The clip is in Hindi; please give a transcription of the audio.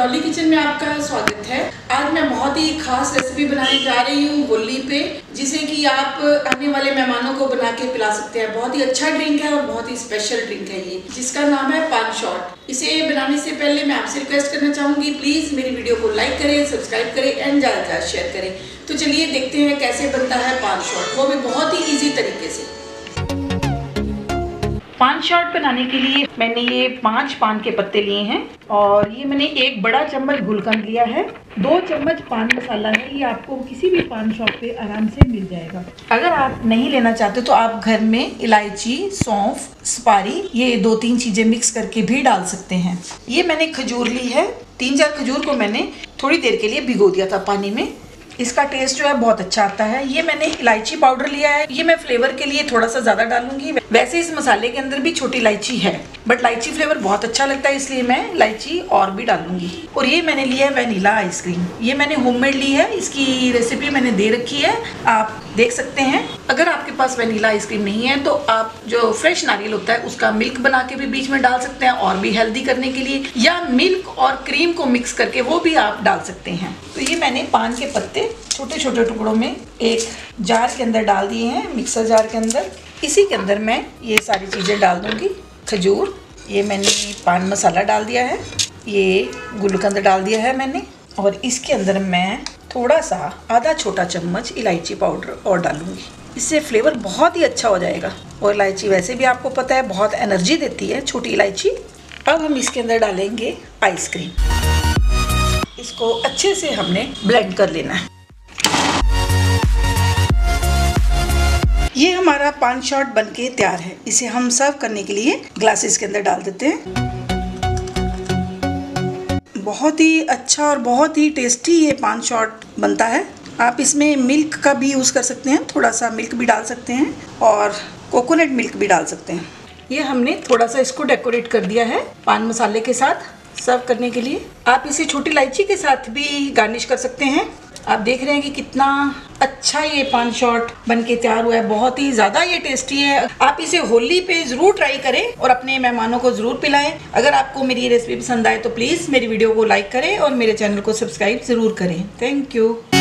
डॉली किचन में आपका स्वागत है। आज मैं बहुत ही खास रेसिपी बनाने जा रही हूँ होली पे, जिसे कि आप आने वाले मेहमानों को बना के पिला सकते हैं। बहुत ही अच्छा ड्रिंक है और बहुत ही स्पेशल ड्रिंक है ये, जिसका नाम है पान शॉट। इसे बनाने से पहले मैं आपसे रिक्वेस्ट करना चाहूंगी, प्लीज मेरी वीडियो को लाइक करें, सब्सक्राइब करें एंड ज्यादा शेयर करें। तो चलिए देखते हैं कैसे बनता है पान शॉट, वो भी बहुत ही ईजी तरीके से। पान शॉट बनाने के लिए मैंने ये 5 पान के पत्ते लिए हैं और ये मैंने 1 बड़ा चम्मच गुलकंद लिया है। 2 चम्मच पान मसाला है, ये आपको किसी भी पान शॉप पे आराम से मिल जाएगा। अगर आप नहीं लेना चाहते तो आप घर में इलायची, सौंफ, सुपारी, ये 2-3 चीजें मिक्स करके भी डाल सकते हैं। ये मैंने खजूर ली है, 3-4 खजूर को मैंने थोड़ी देर के लिए भिगो दिया था पानी में। इसका टेस्ट जो है बहुत अच्छा आता है। ये मैंने इलायची पाउडर लिया है, ये मैं फ्लेवर के लिए थोड़ा सा ज्यादा डालूंगी। वैसे इस मसाले के अंदर भी छोटी इलायची है, बट इलायची फ्लेवर बहुत अच्छा लगता है, इसलिए मैं इलायची और भी डालूंगी। और ये मैंने लिया है वैनिला आइसक्रीम, ये मैंने होममेड ली है, इसकी रेसिपी मैंने दे रखी है, आप देख सकते हैं। अगर आपके पास वैनिला आइसक्रीम नहीं है तो आप जो फ्रेश नारियल होता है उसका मिल्क बना के भी बीच में डाल सकते हैं और भी हेल्दी करने के लिए, या मिल्क और क्रीम को मिक्स करके वो भी आप डाल सकते हैं। तो ये मैंने पान के पत्ते छोटे छोटे टुकड़ों में एक जार के अंदर डाल दिए हैं, मिक्सर जार के अंदर। इसी के अंदर मैं ये सारी चीज़ें डाल दूंगी। खजूर, ये मैंने पान मसाला डाल दिया है, ये गुलकंद डाल दिया है मैंने, और इसके अंदर मैं थोड़ा सा आधा छोटा चम्मच इलायची पाउडर और डालूंगी। इससे फ्लेवर बहुत ही अच्छा हो जाएगा। और इलायची वैसे भी आपको पता है बहुत एनर्जी देती है, छोटी इलायची। अब हम इसके अंदर डालेंगे आइसक्रीम। इसको अच्छे से हमने ब्लेंड कर लेना है। ये हमारा पान शॉट बनके तैयार है। इसे हम सर्व करने के लिए ग्लासेस के अंदर डाल देते हैं। बहुत ही अच्छा और बहुत ही टेस्टी ये पान शॉट बनता है। आप इसमें मिल्क का भी यूज़ कर सकते हैं, थोड़ा सा मिल्क भी डाल सकते हैं और कोकोनट मिल्क भी डाल सकते हैं। ये हमने थोड़ा सा इसको डेकोरेट कर दिया है पान मसाले के साथ सर्व करने के लिए। आप इसे छोटी इलायची के साथ भी गार्निश कर सकते हैं। आप देख रहे हैं कि कितना अच्छा ये पान शॉट बनके तैयार हुआ है, बहुत ही ज़्यादा ये टेस्टी है। आप इसे होली पे ज़रूर ट्राई करें और अपने मेहमानों को ज़रूर पिलाएं। अगर आपको मेरी ये रेसिपी पसंद आए तो प्लीज़ मेरी वीडियो को लाइक करें और मेरे चैनल को सब्सक्राइब ज़रूर करें। Thank you.